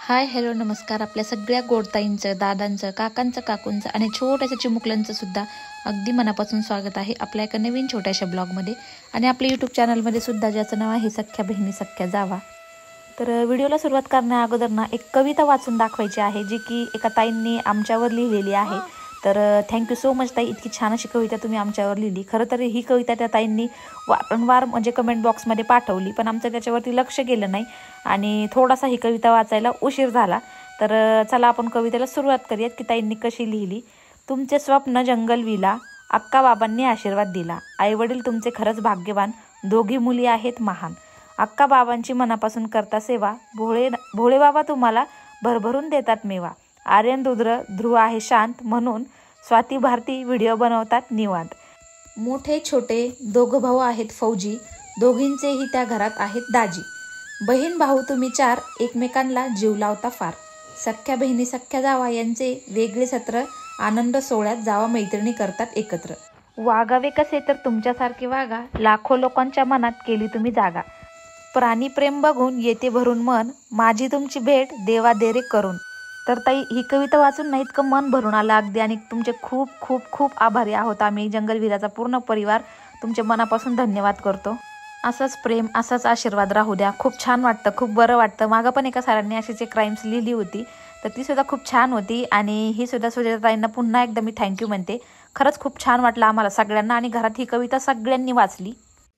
Hi hello नमस्कार. आपल्या सगळ्या गोडताईंचं, दादांचं, काकांचं, काकूंचं आणि छोट्याशा चिमुकल्यांचं सुद्धा अगदी मनापासून स्वागत आहे आपल्या एका नवीन छोट्याशा ब्लॉगमध्ये आणि आपल्या यूट्यूब चॅनलमध्ये सुद्धा, ज्याचं नाव आहे सख्या बहिणी सख्या जावा. तर व्हिडिओला सुरुवात करण्या अगोदर ना एक कविता वाचून दाखवायची आहे, जी की एका ताईंनी आमच्यावर लिहिलेली आहे. तर थँक्यू सो मच ताई, इतकी छान अशी कविता तुम्ही आमच्यावर लिहिली. खरं तर ही कविता त्या ताईंनी वारंवार म्हणजे कमेंट बॉक्समध्ये पाठवली, पण आमचं त्याच्यावरती लक्ष गेलं नाही आणि थोडासा ही कविता वाचायला उशीर झाला. तर चला आपण कवितेला सुरुवात करूयात की ताईंनी कशी लिहिली. तुमचे स्वप्न जंगल विला, अक्का बाबांनी आशीर्वाद दिला. आईवडील तुमचे खरंच भाग्यवान, दोघी मुली आहेत महान. अक्का बाबांची मनापासून करता सेवा, भोळे बाबा तुम्हाला भरभरून देतात मेवा. आर्यन रुद्र ध्रुव आहे शांत, म्हणून स्वाती भारती व्हिडिओ बनवतात निवांत. मोठे छोटे दोघं भाऊ आहेत फौजी, दोघींचेही त्या घरात आहेत दाजी. बहीण भाऊ तुम्ही चार, एकमेकांना जीव लावता फार. सख्या बहिणी सख्या जावा यांचे वेगळे सत्र, आनंद सोहळ्यात जावा मैत्रिणी करतात एकत्र. वागावे कसे तर तुमच्यासारखे वागा, लाखो लोकांच्या मनात केली तुम्ही जागा. प्राणी प्रेम बघून येते भरून मन, माझी तुमची भेट देवा देरे करून. तर ताई, ही कविता वाचून ना इतकं मन भरून आलं अगदी, आणि तुमचे खूप खूप खूप आभारी आहोत आम्ही जंगल विलाचा पूर्ण परिवार. तुमचे मनापासून धन्यवाद करतो. असंच प्रेम, असाच आशीर्वाद राहू द्या. खूप छान वाटतं, खूप बरं वाटतं. मागं पण एका सरांनी अशीच एक राईम्स लिहिली होती, तर ती सुद्धा खूप छान होती. आणि ही सुद्धा सुजाताताईंना पुन्हा एकदा मी थँक्यू म्हणते. खरंच खूप छान वाटलं आम्हाला सगळ्यांना, आणि घरात ही कविता सगळ्यांनी वाचली.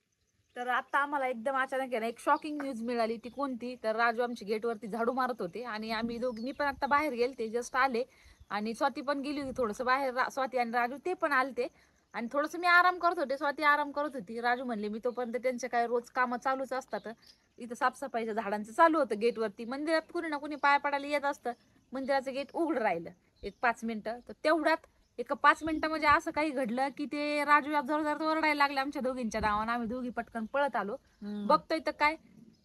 तर आता आम्हाला एकदम अचानक आहे ना एक शॉकिंग न्यूज मिळाली. ती कोणती तर, राजू आमच्या गेटवरती झाडू मारत होते आणि आम्ही दोघी पण आता बाहेर गेले, ते जस्ट आले. आणि स्वाती पण गेली होती थोडंसं बाहेर, स्वाती आणि राजू ते पण आलते. आणि थोडंसं मी आराम करत होते, स्वाती आराम करत होती. राजू म्हणले मी तोपर्यंत, त्यांचे काय रोज कामं चालूच असतात. इथं साफसफाईच्या झाडांचं चालू होतं गेटवरती. मंदिरात कुणी ना कुणी पाय पडायला येत असतं. मंदिराचं गेट उघडं राहिलं एक 5 मिनिटं, तर तेवढ्यात एका 5 मिनिटं म्हणजे असं काही घडलं की ते राजू जोर जोर ओरडायला लागले आमच्या दोघींच्या नावानं. आम्ही दोघी पटकन पळत आलो. बघतोय तर काय,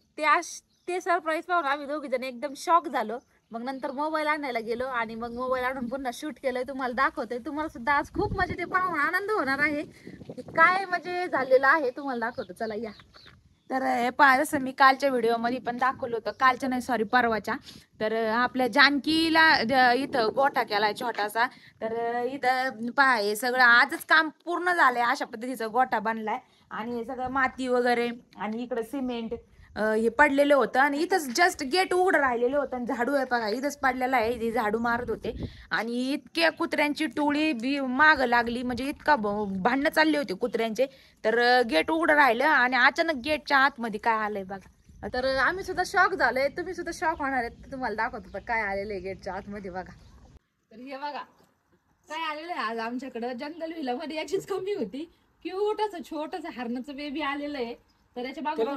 ते सरप्राईज पाहून आम्ही दोघी जण एकदम शॉक झालो. मग नंतर मोबाईल आणायला गेलो आणि मग मोबाईल आणून पुन्हा शूट केलंय, तुम्हाला दाखवतोय. तुम्हाला सुद्धा आज खूप म्हणजे ते पाहून आनंद होणार आहे. काय म्हणजे झालेलं आहे तुम्हाला दाखवतो, चला या. तर हे पहा, जसं मी कालच्या व्हिडिओमध्ये पण दाखवलं होतं, कालच्या नाही सॉरी परवाच्या. तर आपल्या जानकीला इथं गोठा केलाय छोटासा. तर इथं पहा, हे सगळं आजच काम पूर्ण झालंय. अशा पद्धतीचा गोठा बनलाय आणि हे सगळं माती वगैरे आणि इकडं सिमेंट हे पडलेलं होतं. आणि इथंच जस्ट गेट उघडं राहिलेलं होतं आणि झाडू आहे बघा इथंच पडलेला आहे. इथे झाडू मारत होते आणि इतक्या कुत्र्यांची टोळी बी माग लागली, म्हणजे इतका भांडणं चालले होते कुत्र्यांचे. तर गेट उघडं राहिलं आणि अचानक गेटच्या आतमध्ये काय आलंय बघा. तर आम्ही सुद्धा शॉक झालोय, तुम्ही सुद्धा शॉक होणार आहेत. तुम्हाला दाखवतो काय आलेलं आहे गेटच्या आतमध्ये बघा. तर हे बघा काय आलेलं आहे आज आमच्याकडं. जंगल विला मध्ये याचीच कमी होती. क्यूटच छोटस हरणाचं बेबी आलेलं आहे. तर याच्या बाजूला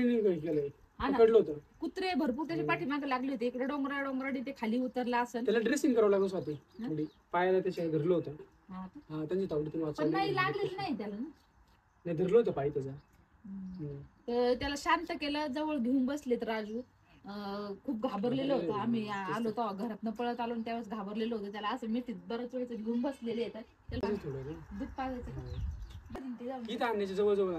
कुत्रे भरपूर त्याच्या पाठीमागे लागले होते. इकडे डोंगराडी ते खाली उतरला असं. त्याला ड्रेसिंग करावं लागलं स्वाती, पायाला त्याच्या धरलं होतं. त्यांची तावडीतून वाचवलं. नाही लागलेलं नाही त्याला ना, नाही धरलं होतं पाय त्याचा. तर त्याला शांत केलं, जवळ घेऊन बसलेत. राजू खूप घाबरलेलं होतं. आम्ही आलो तो घरातनं पळत आलो, त्यावेळेस घाबरलेलं होतं. त्याला असं मिठीत बरंच वेळेस घेऊन बसलेले आहेत. त्याला दूध पाजायचं जवळ जवळ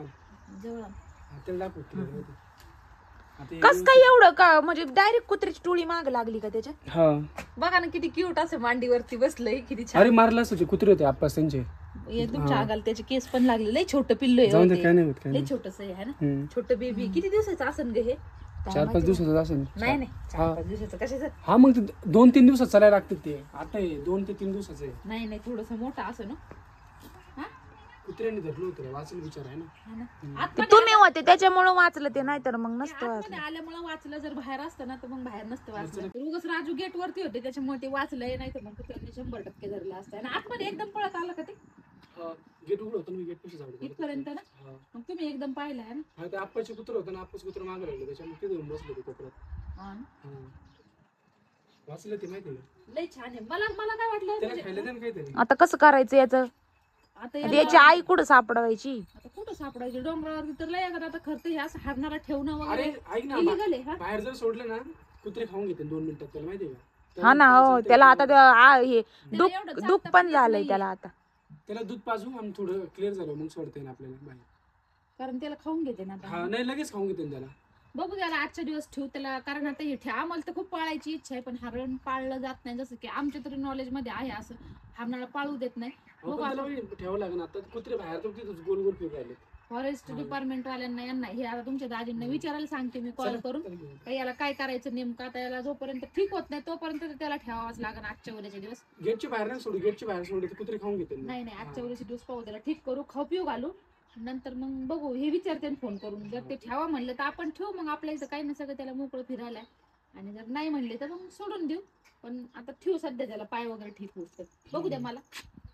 कस काय एवढं का, म्हणजे डायरेक्ट कुत्र्याची टोळी माग लागली का त्याच्या. बघा ना किती क्यूट असं मांडीवरती बसलंय, किती छान. अरे मारलाच होते कुत्रे होते आप्पास त्यांचे. तुमच्या अंगाला त्याचे केस पण लागले. लय छोटं पिल्लू आहे, लय छोटस आहे ना, छोटं बेबी. किती दिवसाचं असन ग हे? 4-5 दिवसाचं असेल. नाही 4-5 दिवसाचं कशाचं. हा मग 2-3 दिवसात चालायला लागतात ते. आता 2 ते 3 दिवसाचं आहे. नाही थोडस मोठं असं ना. कुत्र्याने धरलं होतं, वाचलं विचार आहे ना. तुम्ही होते त्याच्यामुळे वाचलं ते, नाही तर मग नसतं आल्यामुळे वाचलं. जर बाहेर असतं ना तर मग बाहेर नसतं वाचलं. उगाच राजू गेट वरती होते त्याच्यामुळे ते वाचलंय, नाही तर मग कुत्र्याने 100% धरलं असतं. आणि आतमध्ये एकदम पळत आलं का ते गेट उघड होतं, मी गेट पाशी जाऊ इथपर्यंत ना. मग तुम्ही एकदम पाहिलं आहे ना. ते आप्पाचे कुत्र होतं ना, आप्पाचे कुत्र मागे लागले त्याच्यामुळे ते घेऊन बसले कोपऱ्यात. वाचलं ते माहिती लय छान आहे. मला काय वाटलं आता कसं करायचं याचं. आता याची आई कुठं सापडवायची. आता कुठं सापडायची डोंगरावरती. तर लय आता खरं हे असं हरणारा ठेवणं अरे वगैरे ऐक ना, बाहेर जर सोडलं ना कुत्रे खाऊन घेते 2 मिनिटात, त्याला माहितीये का. हा ना, हो त्याला आता हे दुःख पण झालंय त्याला. आता त्याला दूध पाजू आणि थोडं क्लिअर झालं मग सोडता येईल आपल्याला बाहेर, कारण त्याला खाऊन घेते ना. हा नाही लगेच खाऊन घेते त्याला. बघू त्याला आजच्या दिवस ठेवू त्याला, कारण आता हे आम्हाला तर खूप पाळायची इच्छा आहे, पण हरण पाळलं जात नाही. जसं की आमच्या तरी नॉलेज मध्ये आहे असं, हरणाला पाळू देत नाही. ठेवावं लागेल आता. कुत्रे बाहेर तर तिथं गोल गोल फिरू राहिले. फॉरेस्ट डिपार्टमेंट वाल्यांना यांना हे आता तुमच्या दाजींना विचारायला सांगते मी कॉल करून, का याला काय करायचं नेमकं. आता याला जोपर्यंत ठीक होत नाही तोपर्यंत त्याला ठेवावाच लागेल आजच्या उद्याच्या दिवस. गेटच्या बाहेर नाही सोडू, गेटच्या बाहेर सोडू कुत्रे खाऊन घेते. नाही आजच्या उद्याच्या दिवस पाहू, त्याला ठीक करू, खाऊ पिऊ घालू, नंतर मग बघू. हे विचारते फोन करून, जर ते ठेवा म्हणलं तर आपण ठेवू. मग आपल्या इथं काही नाही, सगळं त्याला मोकळं फिरायला. आणि जर नाही म्हणले तर मग सोडून देऊ. पण आता ठेवू सध्या, त्याला पाय वगैरे ठीक होऊ. बघू द्या मला.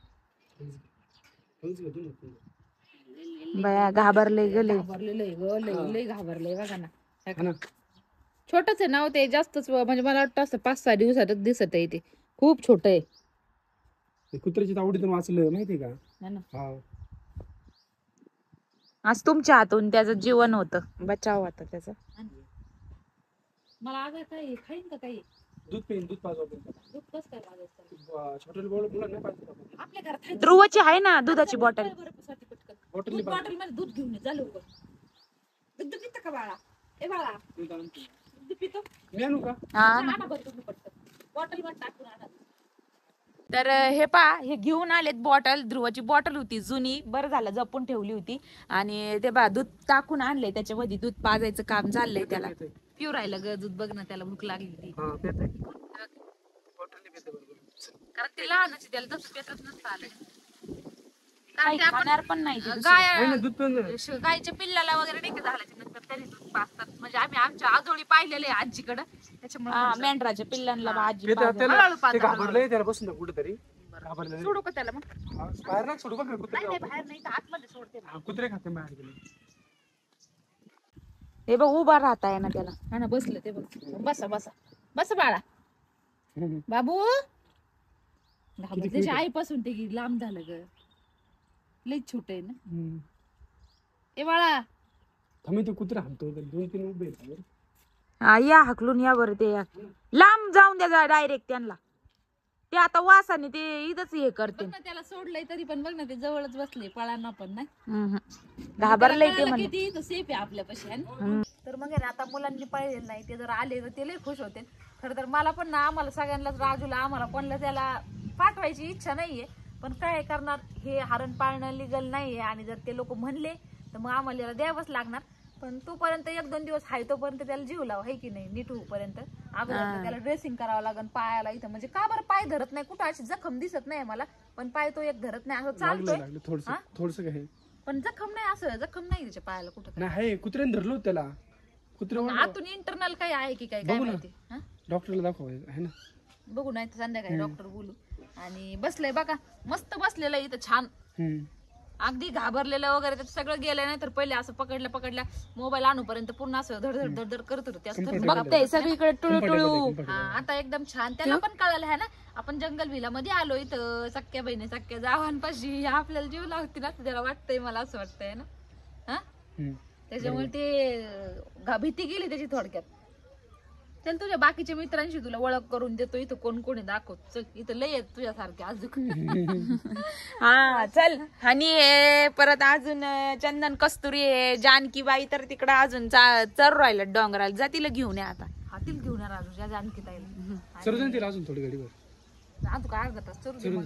बया घाबरले गेले. लय घाबरले बघा ना. छोटच आहे ना ते, जास्तच म्हणजे मला वाटतं असं 5-6 दिवसातच दिसत आहे. ते खूप छोट आहे. कुत्र्याची तावडीतून वाचलं माहितीये का. हा. आज तुमच्या हातून त्याचं जीवन होतं, बचाव होता त्याचा. मला आज काय खाईन का काही दूध पेन, दूध पाजवा. दूध कसं काय पाजायचं? छोटे बोल नाही पाहिजे आपल्या घरात ध्रुवची आहे ना दुधाची बॉटल. बॉटल बॉटल मध्ये दूध घेऊन जा लवकर. दूध पितं का बाळा? ए बाळा दूध पितो? मी आणू का? बॉटल मध्ये टाकून आणा. तर हे पहा, हे घेऊन आलेत बॉटल. ध्रुवाची बॉटल होती जुनी, बरं झालं जपून ठेवली होती. आणि ते बा दूध टाकून आणलंय त्याच्यामध्ये, दूध पाजायचं काम चाललंय त्याला. पिऊ राहिलं ग दूध, बघ ना त्याला भूक लागली ती. कारण ते लहानच त्याला तसं पेतच नसतं आलं. खाणार पण नाही गायच्या पिल्लाला वगैरे नाही का झाल्याच्या नंतर तरी दूध पाजतात. म्हणजे आम्ही आमच्या आजोळी पाहिलेले आजीकडे, त्याच्यामुळे मेंढराच्या पिल्लांना आजी घाबरलंय त्याला बसून कुठेतरी. सोडू का त्याला? मग बाहेर नाही सोडू बघ. कुत्रे बाहेर नाही, आतमध्ये सोडते. कुत्रे खाते बाहेर गेले. हे बघ उभा राहता आहे ना त्याला. हा ना, बसलं ते बघ. बसा बसा बसा बाळा. बाबू त्याच्या आईपासून ते लांब झालं ग, लई छोट आहे ना. ए बाळा थांबे, ते कुत्रे हाणतो. 2-3 उभे आहेत. या हाकलून या बरं. ते लांब जाऊन द्या डायरेक्ट त्यांना. ते आता वासाने ते इथंच हे करते. त्याला सोडलंय तरी पण बघ ना, ते जवळच बसले, पळांना पण नाही. घाबरलंय ते म्हणजे किती सेफ आहे आपल्यापाशी. तर मग आता मुलांनी पाहिजे नाही, ते जर आले तर ते लय खुश होते. खरं तर मला पण ना, आम्हाला सगळ्यांनाच, राजूला आम्हाला कोणला त्याला पाठवायची इच्छा नाहीये. पण काय करणार, हे हरण पाळणं लिगल नाहीये. आणि जर ते लोक म्हणले तर मग आम्हाला याला द्यावंच लागणार. पण तोपर्यंत 1-2 दिवस आहे तोपर्यंत त्याला जीव लाव, आहे की नाही, नीट होऊपर्यंत. अगोदर त्याला ड्रेसिंग करावं लागेल पायाला इथं. म्हणजे का बरं पाय धरत नाही, कुठं अशी जखम दिसत नाही मला, पण पाय तो एक धरत नाही. असं चालतोय थोडस काय, पण जखम नाही, असं जखम नाही त्याच्या पायाला कुठं नाही. कुत्र्याने धरलो त्याला. आतून इंटरनल काही आहे की काय माहिती. डॉक्टरला दाखवायचं आहे ना. बघू नाही तर संध्याकाळी डॉक्टर बोलू. आणि बसलंय बघा मस्त बसलेलं इथं छान. अगदी घाबरलेलं वगैरे त्याचं सगळं गेलं. नाही तर पहिले असं पकडल्या मोबाईल आणूपर्यंत पूर्ण असं धडधड धडधड करत होतं. बघताय सगळीकडे टुळू. आता एकदम छान. त्याला पण कळालं आहे ना, आपण जंगल विला मध्ये आलो इथं सख्या बहिणी सख्या जावांपाशी आपल्याला जीव लावते ना, त्याला वाटतंय, मला असं वाटतंय ना. हा त्याच्यामुळे ते भीती गेली त्याची थोडक्यात. चल तुझ्या बाकीच्या मित्रांशी तुला ओळख करून देतो. इथं कोण कोणी दाखव. चल इथं लय आहेत तुझ्यासारखे अजून. हा चल. आणि परत अजून चंदन कस्तुरी आहे, जानकीबाई तर तिकडं अजून चर राहिलं डोंगराला. जा तिला घेऊन या आता. हातील घेऊन या राजू जानकी ताईला. अजून थोडी गाडीवर अजून काय अर्धा तास चरू.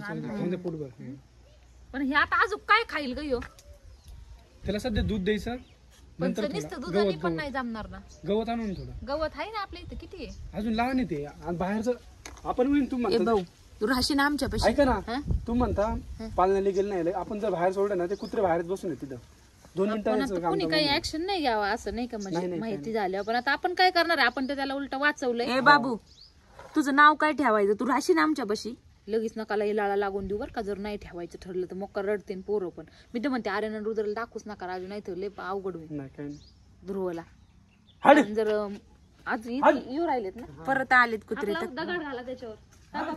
पण हे आता अजून काय खाईल ग ह्यो? त्याला सध्या दूध द्यायचं. नुसतं दुधाने पण नाही जमणार ना. गवत आणून थोडं. गवत आहे ना आपल्या इथं किती आहे. अजून लहान आहे ते. आणि बाहेरचं आपण होईल. तू म्हणता तू राहशी ना आमच्या पाशी. ऐका ना, तू म्हणता पालनाला गेलं नाही. आपण जर बाहेर सोडलं ना, ते कुत्रे बाहेर बसून तिथं 2 मिनिटांचं काम. कोणी काही ऍक्शन नाही घ्यावं असं नाही का, म्हणजे माहिती झाल्यावर. पण आता आपण काय करणार आहे, आपण तर त्याला उलट वाचवलंय. ए बाबू तुझं नाव काय ठेवायचं? तू राहशी ना आमच्या पाशी. लगेच नकाला लाळा लागून देऊ बरं का. जर नाही ठेवायचं ठरलं तर मग रडते पोरं. पण मी तर म्हणते आर्यन रुद्रला दाखवूच नका राजू, नाही तर लय अवघड होईल ध्रुवला. जर आज येऊ राहिलेत ना, परत आलेत कुत्रे तर दगड घाला त्याच्यावर.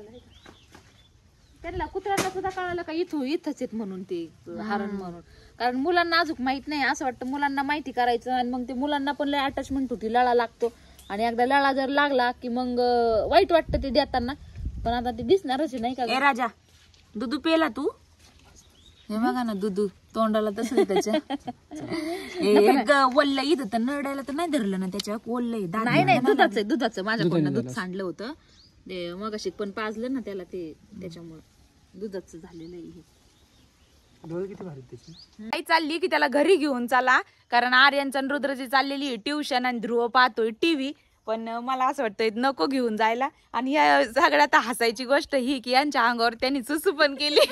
त्यांना कुत्र्यांना सुद्धा कळालं का इथंच आहेत म्हणून ते हरण म्हणून. कारण मुलांना अजून माहित नाही. असं वाटतं मुलांना माहिती करायचं. आणि मग ते मुलांना पण लय अटॅचमेंट होती, लळा लागतो. आणि एकदा लळा जर लागला की मग वाईट वाटतं ते देताना. पण आता ते दिसणारच नाही का. राजा दूध पेला तू? हे बघा ना दूध तोंडाला तसं त्याच्या एक वल्ल इथं तर नरडायला तर नाही धरलं ना त्याच्या वल्ल नाही दुधाचं माझ्याकडनं दूध सांडलं होतं ते मग अशी पण पाजलं ना त्याला ते त्याच्यामुळे दुधाचं झालेलं आहे हे. किती भारी त्याची आई चालली की त्याला घरी घेऊन चला कारण आर्यनचा रुद्रची चाललेली ट्युशन आणि ध्रुव पाहतोय टीव्ही पण मला असं वाटतं नको घेऊन जायला आणि या सगळ्यात हसायची गोष्ट ही की यांच्या अंगावर त्यांनी सुसू पण केली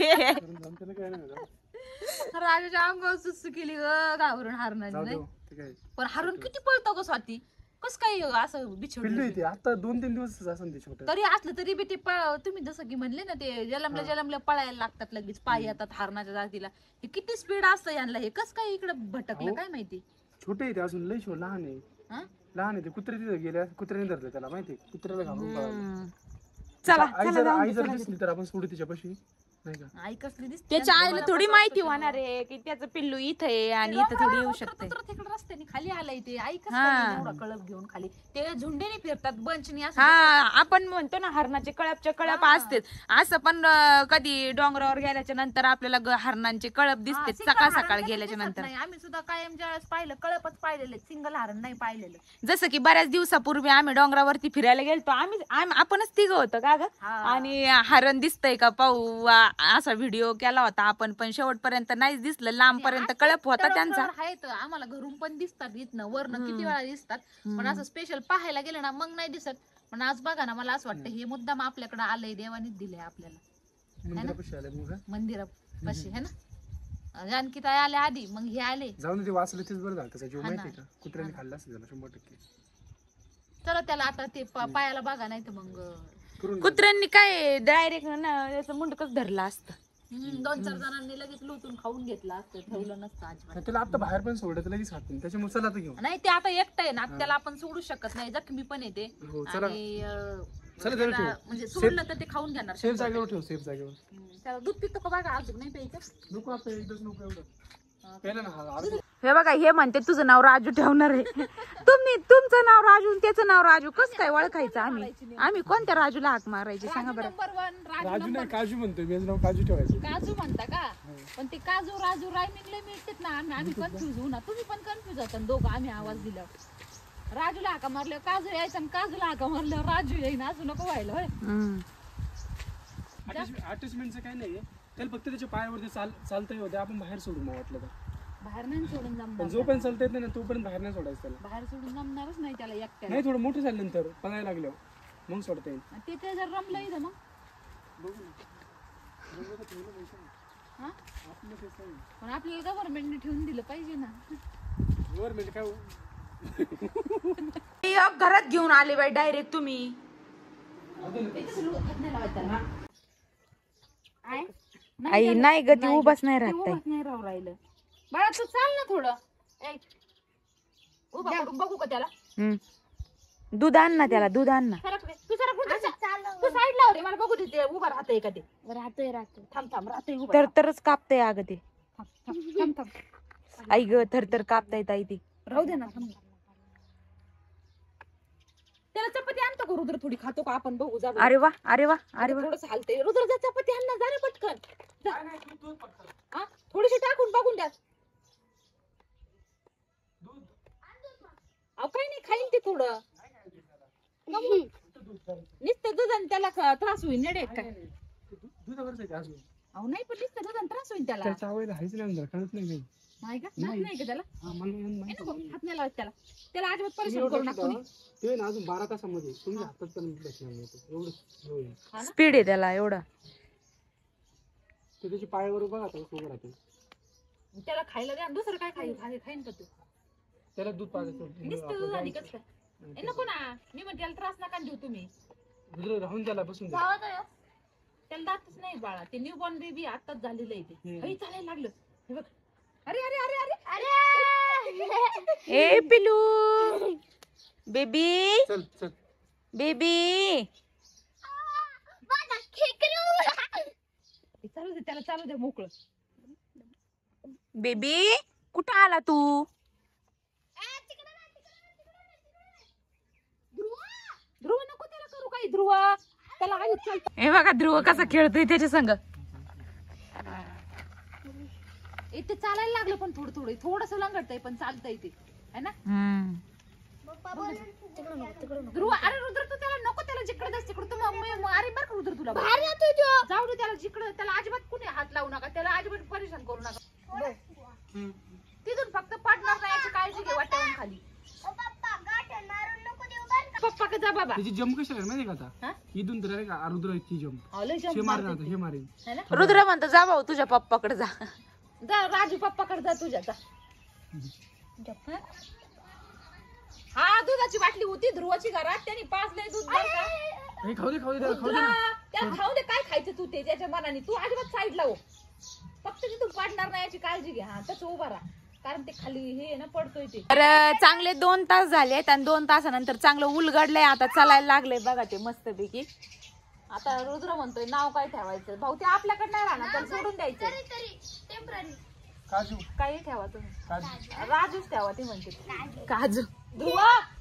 राजाच्या अंगावर सुसू केली ग घाबरून हारणार नाही पण हारून किती पळतो ग स्वाती कस काय असं बिछोडलं आता 2-3 दिवस असं ते छोटं तरी असलं तरी बी ते तुम्ही जसं की म्हणले ना ते जलमल्या पळायला लागतात लगेच पाय येतात हारणाच्या जातीला ते किती स्पीड असतं यांना हे कस काय इकडे भटकलं काय माहिती छोटे आहे ते अजून लई छोट लहान आहे लहान आहे ते कुत्रे तिथे गेले कुत्र्याने धरलं त्याला माहिती कुत्र्याला घाबरून पळालं चला आई जर दिसली तर आपण सोडू तिच्यापाशी नाही का आई कसली दिसते त्याच्या आईला थोडी माहिती होणार आहे की त्याचं पिल्लू इथं आहे आणि इथं थोडी येऊ शकते तिकडे रस्त्याने खाली आलाय ते आई कसं कळप घेऊन खाली ते झुंडेने फिरतात बंचनी असं आपण म्हणतो ना हरणाचे कळपचे कळप असतेच असं पण कधी डोंगरावर गेल्याच्या नंतर आपल्याला हरणांचे कळप दिसते सकाळ सकाळ गेल्याच्या नंतर आम्ही सुद्धा कायम ज्यावेळेस पाहिलं कळपच पाहिलेले सिंगल हरण नाही पाहिलेलं जसं की बऱ्याच दिवसापूर्वी आम्ही डोंगरावरती फिरायला गेलतो आपणच तिघं होतं का ग आणि हरण दिसतंय का पाहू असा व्हिडिओ केला होता आपण पण शेवटपर्यंत नाहीच दिसलं लांब पर्यंत कळप होता त्यांचा आम्हाला घरून पण दिसतात इथनं वरनं किती वेळा दिसतात पण असं स्पेशल पाहायला गेलं ना मग नाही दिसत पण आज बघा ना मला असं वाटतं हे मुद्दाम आपल्याकडे आलंय देवानीच दिलंय आपल्याला मंदिरापाशी है ना जानकी ताई आले आधी मग हे आले जाऊन ते वाचलं तेच बरं झालं त्याचा जीव माहिती का कुत्र्याने खाल्ला असेल त्याला 100%. चला त्याला आता ते पायाला बघा नाही तर मग कुत्र्यांनी काय डायरेक्ट त्याचं मुंडकच धरलं असतं 2-4 जणांनी लगेच लुटून खाऊन घेतलं असतं ठेवलं नसतं अजिबात त्याला आता बाहेर पण सोडत लगेच खात त्याच्यामुळे चला आता घेऊ नाही ते आता एकटं आहे ना त्याला आपण सोडू शकत नाही जखमी पण येते आणि म्हणजे सोडलं तर ते खाऊन घेणार सेफ जागेवर ठेव सेफ जागेवर त्याला दूध पितो का बघा अजून नाही प्यायचं नको आता एकदाच नको एवढं पहिलं ना हे बघा हे म्हणते तुझं नाव राजू ठेवणार आहे तुमचं नाव राजू त्याचं नाव राजू कसं काय ओळखायचं आम्ही कोणत्या राजूला हाक मारायची सांगा बरं राजू नाही काजू म्हणतोय मी नाव काजू ठेवायचं काजू म्हणता का पण ते काजू राजू रायमिंगला मिळतात ना आम्ही कन्फ्युज होऊ ना तुम्ही पण कन्फ्युज होता दोघं आम्ही आवाज दिल्यावर राजूला हाका मारल्यावर काजू यायचं आणि काजूला हाका मारल्यावर राजू येईन असं नको व्हायला होय अटॅचमेंटचं काही नाही त्याला फक्त त्याच्या पायावरती चालता होते आपण बाहेर सोडू मग वाटलं तर बाहेर नाही सोडून जमणार जो पण चालता येत नाही ना तो पण बाहेर नाही सोडायचं त्याला बाहेर सोडून जमणारच नाही त्याला एकट्याला नाही थोडं मोठं झाल्यानंतर पळायला लागल्यावर मग सोडता येईल ते जर रमलं इथं मग पण आपल्याला गव्हर्नमेंटने ठेवून दिलं पाहिजे ना गव्हर्नमेंट काय घरात घेऊन आले बाई डायरेक्ट तुम्ही आई नाही ग ती उभाच नाही राहत नाही राहू राहिलं बाळा तू चाल ना थोडं उभा करून बघू का त्याला दूध आण ना त्याला दूध आण ना तू साईड लाव रे मला बघू दे उभा राहतोय का ते राहतोय थांब राहतोय तरच कापतय अगं ते थांब आई ग थरथर कापताय ताई ती राहू दे ना त्याला चपाती आणतो का रुद्र थोडी खातो का आपण बघू जा अरे वा थोडस हालतंय रुद्र चपाती आण ना जा रे पटकन थोडीशी टाकून बघून द्या अहो काही नाही खाईल ते थोडं नुसतं दुधाने त्याला त्रास होईल नेडे काय अहो नाही पण नुसतं दुधाने त्रास होईल त्याला नाही का त्याला हात नाही लावत त्याला अजिबात परिश्रम करू नका ते ना अजून 12 तासामध्ये तुमच्या हातात पण एवढं स्पीड आहे त्याला एवढा ते त्याच्या पायावर बघा उभं राहतो त्याला खायला द्या दुसरं काय खाईन का तू त्याला दूध पाजायचं नको ना मी म्हणते त्याला त्रास नका देऊ तुम्ही राहून त्याला बसून त्याला दातच नाही बाळा ते न्यू बॉर्न बेबी आताच झालेलं आहे ते चालायला लागलं हे बघ अरे अरे अरे अरे ए पिलू बेबी चल चल बेबी चालू दे त्याला चालू दे मोकळं बेबी कुठं आला तू ध्रुव नको त्याला करू काही ध्रुव त्याला हे बघा ध्रुव कसा खेळतोय त्याच्या संग इथे चालायला लागलं पण थोडं थोडं थोडस लंगडतंय पण चालतंय ते है ना. ध्रुव अरे रुद्र तू त्याला नको, त्याला जिकडे जास्त तिकडे तू अरे बरं का रुद्र तुला जाऊ दे त्याला जिकडे, त्याला अजिबात कुणी हात लावू नका, त्याला अजिबात परेशान करू नका. तिथून फक्त पडणार नाही याची काळजी घे वाट्यावरून खाली. पप्पा का जा बाबा. त्याची जंप कशी आहे माहिती का आता इथून तर का रुद्र ती जंप हे मारेल हे मारेल. रुद्र म्हणतो जा भाऊ तुझ्या पप्पाकडे जा, जा राजू पप्पाकडे जा तुझ्या जा. हा दुधाची बाटली होती ध्रुवाची घरात, त्यांनी पाजलंय दूध बरं का. खाऊ दे खाऊ दे खाऊ दे त्याला खाऊ दे, काय खायचं तू ते त्याच्या मनाने, तू अजिबात साईडला हो, फक्त तिथून पाडणार नाही याची काळजी घे. हा तसं उभा राहा, कारण ते खाली हे ना पडतोय ते. तर चांगले 2 तास झालेत आणि 2 तासानंतर चांगलं उलगडलंय, आता चालायला लागलंय बघा ते मस्तपैकी. आता रुद्र म्हणतोय नाव काय ठेवायचं, भाऊ ते आपल्याकडे नाही राहणार, त्याला सोडून द्यायचं. काजू काही ठेवा तुम्ही, काजू राजूच ठेवा ते म्हणते. काजू ध्रुव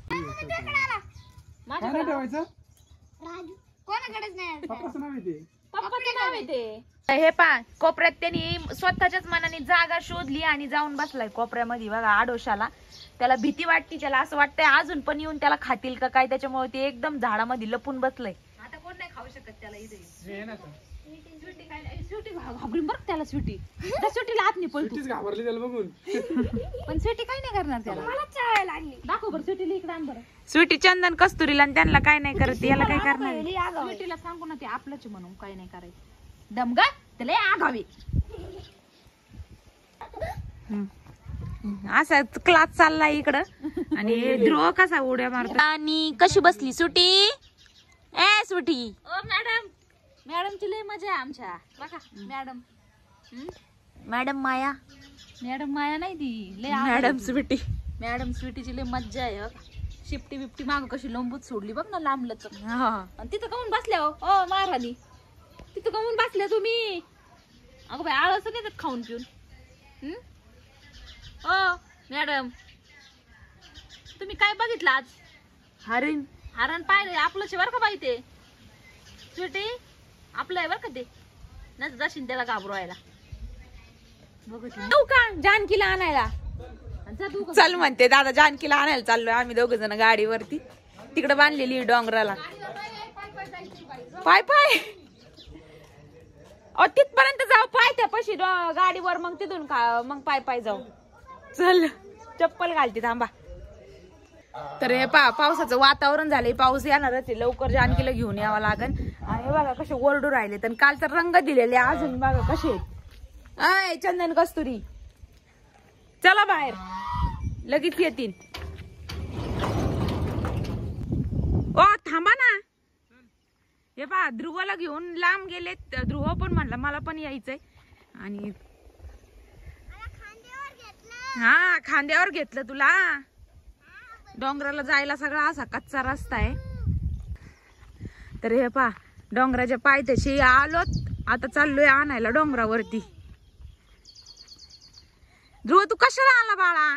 काय ठेवायचं कोणाकडेच नाही. पप्पाचं नाव येते पप्पाचं नाव आहे ते. हे पा कोपऱ्यात त्यांनी स्वतःच्याच मनाने जागा शोधली आणि जाऊन बसलाय कोपऱ्यामध्ये बघा आडोशाला. त्याला भीती वाटते, त्याला असं वाटतंय अजून पण येऊन त्याला खातील का काय, त्याच्यामुळे ते एकदम झाडामध्ये लपून बसलंय. आता कोण नाही खाऊ शकत त्याला इथे. हे ना स्वीटी काय नाही, स्वीटी घाबरून बरं त्याला. स्वीटी त्या स्वीटीला आत नाही पळतो, तीच घाबरली त्याला बघून. पण स्वीटी काय नाही करणार त्याला. मला चाळ लागली. दाखव बरं स्वीटीला इकडे आण बरं. स्वीटी चंदन कस्तुरीला आणि त्यांना काय नाही करत, याला काय करणार. स्वीटीला सांगू ना ते आपलंच म्हणून काय नाही करायचं. दमगा त्याला आगावे. असा क्लास चाललाय इकडं आणि ध्रुव कसा उड्या मारतो. आणि कशी बसली सुटी ए सुटी. ओ मॅडम, मॅडमची लय मजा आहे आमच्या बघा. Madam madam Maya, madam Maya नाही ती लय मॅडम स्वीटी. मॅडम स्वीटीची लय मज्जा आहे. शिफ्टी बिफ्टी माग कशी लंबूत सोडली बघ ना लांबलच. आणि तिथं काऊन बसल्या हो ओ महाराणी, तिथं काऊन बसल्या तुम्ही. अगं बाई आळस नाही तर खाऊन पिऊन. ओ मॅडम तुम्ही काय बघितलं आज. हरिण हरण पाहिलं आपलंच बरं का बाई ते. स्वीटी आपलं आहे बरं का ते, नच जाशील त्याला घाबरवायला. जाऊ का जानकीला आणायला. चल म्हणते दादा, जानकीला आणायला चाललोय आम्ही 2 जण गाडीवरती. तिकडे बांधलेली डोंगराला पाय पाय. तिथपर्यंत जाऊ पाय त्या पशी गाडीवर, मग तिथून मग पाय पाय जाऊ. चल चप्पल घालते थांबा. तर हे पावसाचं वातावरण झालंय, पाऊस येणारच आहे लवकर. जानकीला घेऊन यावं लागन. आणि बघा कसे ओरडू राहिले, तर कालचा रंग दिलेले अजून बघा कसे. आय चंदन कस्तुरी चला बाहेर, लगेच येतील. ओ थांबा ना. हे पहा ध्रुवाला घेऊन लांब गेले. ध्रुव पण म्हणला मला पण यायचंय. आणि हा खांद्यावर घेतलं तुला. डोंगराला जायला सगळा असा कच्चा रस्ता आहे. तर हे पहा डोंगराच्या पायथ्याशी आलोत. आता चाललोय आणायला डोंगरावरती. ध्रुव तू कशाला आला बाळा.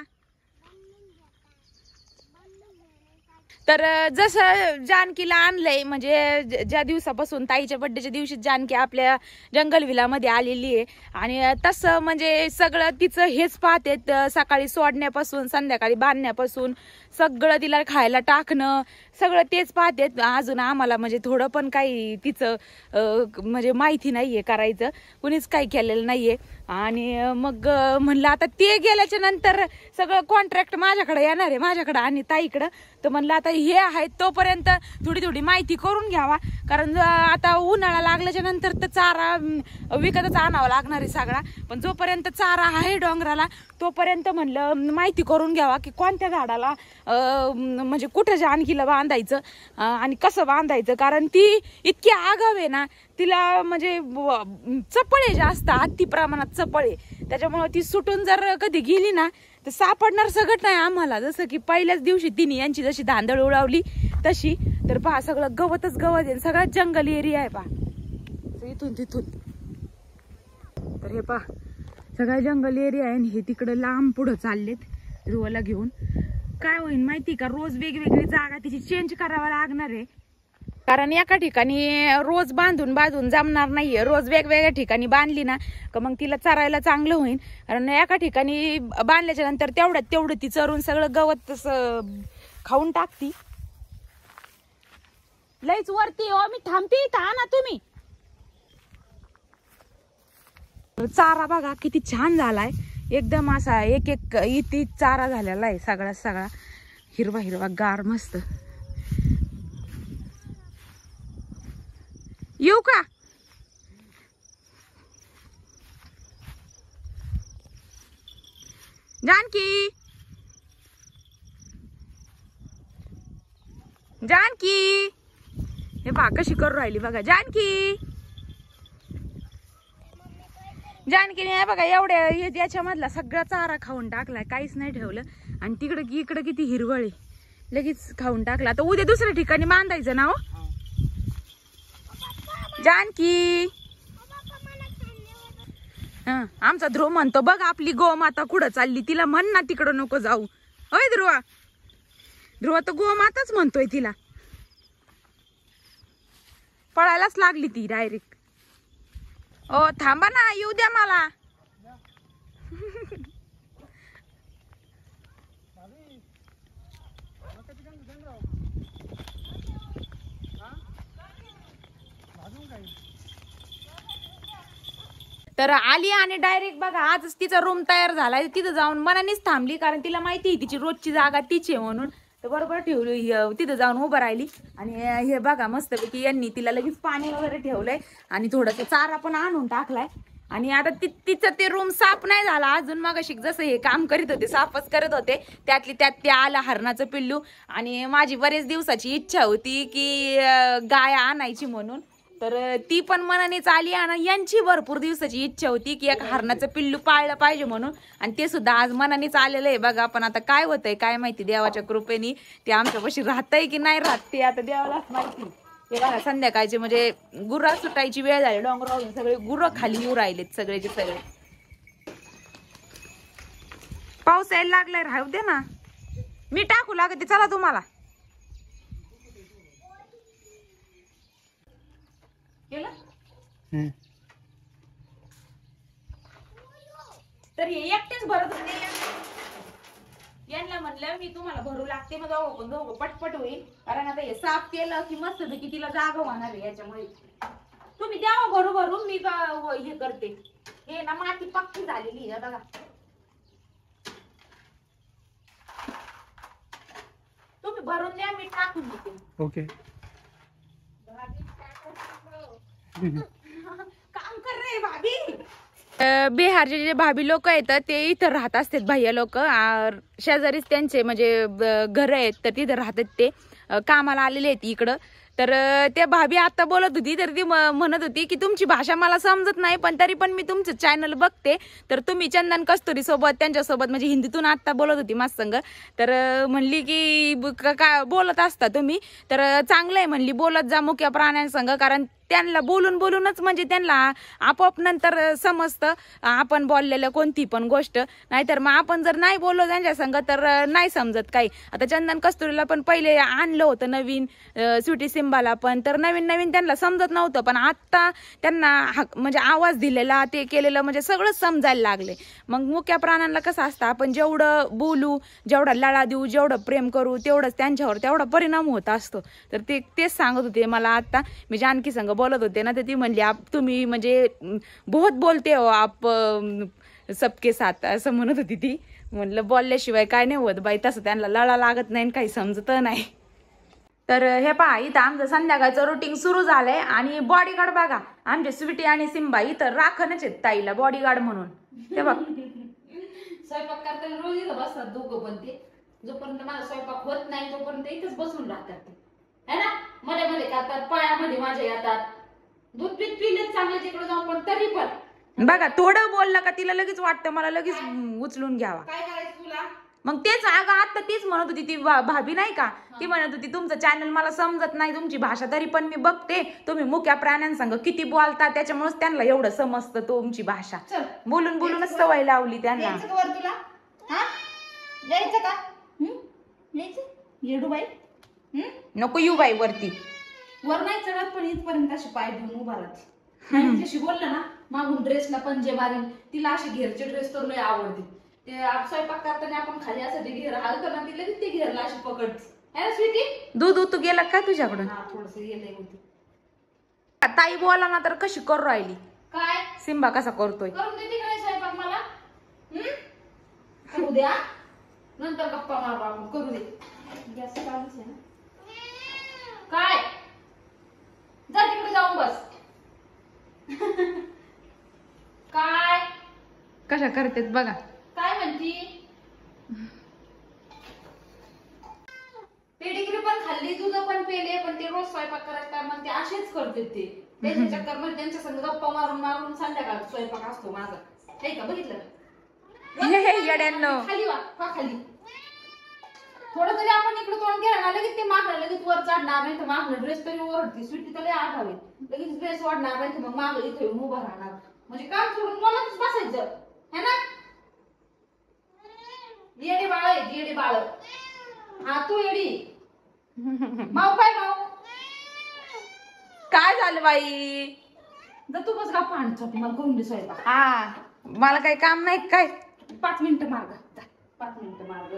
तर जसं जानकीला आणलंय, म्हणजे ज्या दिवसापासून ताईच्या बड्डेच्या दिवशी जानकी आपल्या जंगल विलामध्ये आलेली आहे. आणि तसं म्हणजे सगळं तिचं हेच पाहतेत, सकाळी सोडण्यापासून संध्याकाळी बांधण्यापासून सगळं तिला खायला टाकणं सगळं तेच पाहतेत. अजून आम्हाला म्हणजे थोडं पण काही तिचं म्हणजे माहिती नाहीये, करायचं कुणीच काही केलेलं नाहीये. आणि मग म्हणलं आता ते गेल्याच्या नंतर सगळं कॉन्ट्रॅक्ट माझ्याकडे येणार आहे, माझ्याकडे आणि ताईकडं. तर म्हणलं आता हे आहे तोपर्यंत थोडी थोडी माहिती करून घ्यावा, कारण आता उन्हाळा लागल्याच्या नंतर तर चारा विकतच आणावा लागणार आहे सगळा. पण जोपर्यंत चारा आहे डोंगराला तोपर्यंत म्हणलं माहिती करून घ्यावा की कोणत्या झाडाला म्हणजे कुठं जानकीला बांधायचं आणि कसं बांधायचं. कारण ती इतकी आगाव आहे ना, तिला म्हणजे चपळे जास्त, अति प्रमाणात चपळे. त्याच्यामुळे ती सुटून जर कधी गेली ना तर सापडणार सगळं नाही आम्हाला. जसं की पहिल्याच दिवशी तिने यांची जशी धांदळ उडवली तशी. तर पहा सगळं गवतच गवत आहे, सगळा जंगल एरिया आहे पहा इथून तिथून. तर हे पहा सगळा जंगल एरिया आहे. हे तिकडे लांब पुढं चाललेत ध्रुवाला घेऊन. काय होईल माहिती का, रोज वेगवेगळी जागा तिची चेंज करावा लागणार आहे. कारण एका ठिकाणी रोज बांधून जमणार नाहीये. रोज वेगवेगळ्या ठिकाणी बांधली ना का मग तिला चरायला चांगलं होईल. कारण एका ठिकाणी बांधल्याच्या नंतर तेवढं ती चरून सगळं गवत खाऊन टाकती. लईच वरती हो, मी थांबते इथं ना तुम्ही. चारा बघा किती छान झालाय एकदम असा एक इथे चारा झालेला आहे सगळा हिरवा गार मस्त. येऊ का? जानकी हे बा कशी करू राहिली बघा. जानकीने बघा एवढ्या याच्यामधला सगळा चारा खाऊन टाकलाय, काहीच नाही ठेवलं. आणि इकडं किती हिरवळ आहे, लगेच खाऊन टाकला. आता उद्या दुसऱ्या ठिकाणी बांधायचं ना हो जानकी. आमचा ध्रुव म्हणतो बघ आपली गोमाता कुठं चालली, तिला म्हण ना तिकडं नको जाऊ. होय ध्रुव तर गोमाताच म्हणतोय तिला. पळायलाच लागली ती डायरेक्ट. ओ थांबा ना, येऊ द्या मला. तर आली आणि डायरेक्ट बघा आजच तिचा रूम तयार झालाय. तिथं जाऊन मनानेच थांबली कारण तिला माहिती तिची रोजची जागा तीच आहे म्हणून. तर बरोबर ठेवली तिथं जाऊन उभं राहिली. आणि हे बघा मस्तपैकी यांनी तिला लगेच पाणी वगैरे ठेवलंय आणि थोडस चारा पण आणून टाकलाय. आणि आता तिचं ते रूम साफ नाही झाला अजून. मगाशी जसं हे काम करीत होते साफच करत होते त्यातली त्यात ते आलं हरणाचं पिल्लू. आणि माझी बरेच दिवसाची इच्छा होती की गाय आणायची म्हणून. तर ती पण मनानेच आली. आणि यांची भरपूर दिवसाची इच्छा होती की एक हरणाचं पिल्लू पाळलं पाहिजे म्हणून. आणि ते सुद्धा आज मनानेच आलेलं आहे बघा. पण आता काय होतंय काय माहिती, देवाच्या कृपेने ते आमच्यापाशी राहतंय की नाही राहत ते आता देवालाच माहिती. ते बघा संध्याकाळचे म्हणजे गुरं सुटायची वेळ झाली, डोंगरावरून सगळे गुरं खाली येऊ राहिलेत सगळेचे सगळे. पाऊस यायला लागलाय, राहू दे ना, मी टाकू लागते. चला तुम्हाला तर हे एकटेच भरत होते. यांना म्हणलं मी तुम्हाला भरू लागते, मग दोघं पटपट होईल. कारण आता हे साफ केलं की मस्त की तिला जागा होणार आहे. याच्यामुळे तुम्ही द्यावं भरून मी हे करते. हे ना माती पक्की झालेली आहे बघा. तुम्ही भरून द्या, मी टाकून देते. ओके. काम कर रे भाभी. बिहारचे जे भाभी लोक आहेत ते इथं राहत असतात. भैया लोक शेजारीच त्यांचे म्हणजे घर आहेत, तर तिथं राहतात. ते कामाला आलेले आहेत इकडं. तर ते भाभी आता बोलत होती, तर ती म्हणत होती की तुमची भाषा मला समजत नाही पण तरी पण मी तुमचं चॅनल बघते. तर तुम्ही चंदन कस्तुरी सोबत त्यांच्यासोबत म्हणजे हिंदीतून आता बोलत होती माझ संग. तर म्हणली की काय बोलत असता तुम्ही, तर चांगलं आहे म्हणली बोलत जा मुक्या प्राण्यांसंग. कारण त्यांना बोलूनच म्हणजे त्यांना आपोआप नंतर समजतं आपण बोललेलं कोणती पण गोष्ट. नाहीतर मग आपण जर नाही बोललो त्यांच्या संग तर नाही समजत काही. आता चंदन कस्तुरीला पण पहिले आणलं होतं नवीन, स्वीटी सिंबाला पण, तर नवीन त्यांना समजत नव्हतं. पण आता त्यांना म्हणजे आवाज दिलेला ते केलेलं म्हणजे सगळं समजायला लागले. मग मुक्या प्राण्यांना कसं असतं, आपण जेवढं बोलू, जेवढा लळा देऊ, जेवढं प्रेम करू तेवढंच त्यांच्यावर तेवढा परिणाम होत असतो. तर तेच सांगत होते मला आता. मी जानकी संग बोलत होते ना, तर ती म्हणली तुम्ही म्हणजे बहुत बोलते हो आप सबके साथ, असं म्हणत होती ती. म्हणलं बोलल्याशिवाय काय नाही होत बाई, तसं त्यांना लळा लागत नाही काही समजत नाही. तर हे पहा इथं आमचं संध्याकाळचं रुटीन सुरू झालंय. आणि बॉडीगार्ड बघा आमचे स्वीटी आणि सिंबा इथं राखणच आहेत ताईला बॉडीगार्ड म्हणून. ते बघ स्वयंपाक करताना रोज इथं बसतात दोघं. पण ते जोपर्यंत माझा स्वयंपाक होत नाही तोपर्यंत इथंच बसून राहतात ते, है ना. मध्ये करतात, पायामध्ये माझ्या येतात. दूध पीत पिलेच चांगलं तिकडे जाऊन, पण तरी पण बघा थोडं बोललं का तिला लगेच वाटतं मला लगेच उचलून घ्यावा. काय करायचं तुला. मग तेच अगं आता तीच म्हणत होती ती भाभी नाही का, ती म्हणत होती तुमचं चॅनल मला समजत नाही तुमची भाषा, तरी पण मी बघते तुम्ही मुक्या प्राण्यांसंग किती बोलता, त्याच्यामुळेच त्यांना एवढं समजतं तुमची भाषा. बोलूनच सवय लावली त्यांना. तुला यायचं का? यायचं येडू बाई. नको येऊ बाई वरती. वर नाही चढत पण इथपर्यंत अशी पाय घेऊन उभा राहते. जशी बोललं ना मागून ड्रेसला पंजे मारीन, तिला अशी घेरचे ड्रेस तर लय आवडते. ते स्वयंपाक करताना आपण खाली असं ते घेर हलतं ना, ती लगेच ते घेरला अशी पकडते. है ना स्वीटी? दूध उतू गेला काय तुझ्याकडून? हा थोडस गेलंय होती. ताई बोला ना तर कशी करू राहिली? काय सिम्बा कसा करतोय? करून देते का नाही स्वयंपाक मला? करू द्या, नंतर गप्पा मारू आपण. करू दे. गॅस चालूच आहे ना. काय जा तिकडे जाऊन बस. काय कशा करतेत बघा. काय म्हणती? पेडिग्री पण खाल्ली, दूध पण पेले, पण ते रोज स्वयंपाक करायचा मग ते असेच करते ते. त्यांच्या चक्कर मध्ये त्यांच्या संग गप्पा मारून मारून संध्याकाळ स्वयंपाक असतो माझा. हे का बघितलं? येड्यांनो. खाली वा खाली. थोडं तरी आपण इकडे तोंड केलं ना लगेच ते मागणं लगेच वर चढणार नाही तर मागणं ड्रेस तरी ओरडते. स्वीटी तरी आठावे लगेच ड्रेस वाढणार नाही तर मग माग इथे उभं राहणार. म्हणजे काम सोडून मलाच बसायचं है ना. येडे बाळ आहे येडे बाळ. हा तू येडी. माऊ काय माऊ? काय झालं बाई? जर तू बस गप्पा आणतो मला करून दे स्वयंपाक. हा मला काही काम नाही काय? 5 मिनिटं मार्ग 5 मिनिटं मार्ग.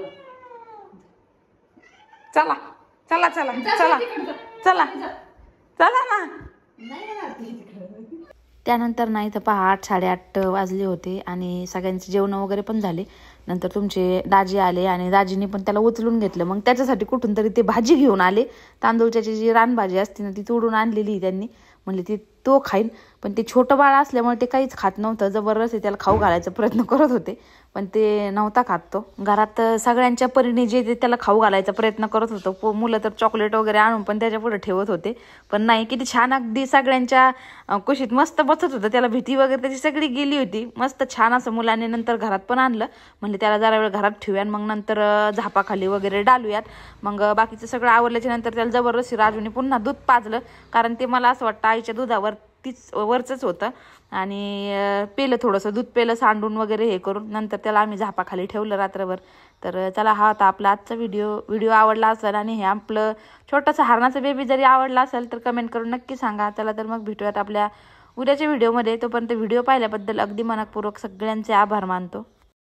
चला चला चला चला चला चला ना. नाही येणार ती तिकडं. त्यानंतर ना इथं पहा 8 साडेआठ वाजले होते आणि सगळ्यांचे जेवण वगैरे पण झाले. नंतर तुमचे दाजी आले आणि दाजीने पण त्याला उचलून घेतलं. मग त्याच्यासाठी कुठून तरी ते भाजी घेऊन आले. तांदूळची जी रानभाजी असते ना ती तोडून आणलेली त्यांनी. म्हणले ती तो खाईन, पण ते छोटं बाळ असल्यामुळे ते काहीच खात नव्हतं. जबरदस्ती त्याला खाऊ घालायचा प्रयत्न करत होते पण ते नव्हता खात तो. घरात सगळ्यांच्या परीने जे त्याला खाऊ घालायचा प्रयत्न करत होतो. मुलं तर चॉकलेट वगैरे आणून पण त्याच्या पुढे ठेवत होते पण नाही. किती छान अगदी सगळ्यांच्या कुशीत मस्त बसत होतं. त्याला भीती वगैरे त्याची सगळी गेली होती. मस्त छान असं मुलाने नंतर घरात पण आणलं. म्हणले त्याला जरा वेळ घरात ठेवूया मग नंतर झापाखाली वगैरे डालूयात. मग बाकीचं सगळं आवरल्याच्या नंतर त्याला जबरदस्ती राजूने पुन्हा दूध पाजलं. कारण ते मला असं वाटतं आईच्या दुधावर तीच वरचंच होतं आणि पेलं थोडंसं दूध पेलं सांडून वगैरे हे करून. नंतर त्याला आम्ही झापाखाली ठेवलं रात्रभर. तर चला हा होता आपला आजचा व्हिडिओ आवडला असेल आणि हे आपलं छोटंसं हरणाचं बेबी जरी आवडला असेल तर कमेंट करून नक्की सांगा. चला तर मग भेटूयात आपल्या उद्याच्या व्हिडिओमध्ये. तोपर्यंत व्हिडिओ पाहिल्याबद्दल अगदी मनपूर्वक सगळ्यांचे आभार मानतो.